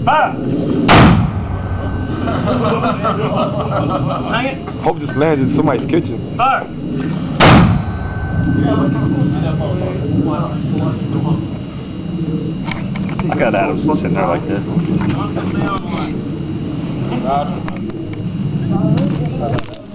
Fire! Hope this lands in somebody's kitchen. Fire! I got Adams sitting there like that.